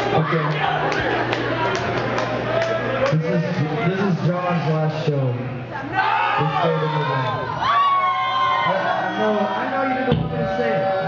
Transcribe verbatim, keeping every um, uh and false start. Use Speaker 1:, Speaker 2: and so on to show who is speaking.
Speaker 1: Okay. This is this is John's last show. Let's go to Midland. I, I know I know you didn't want me to say it.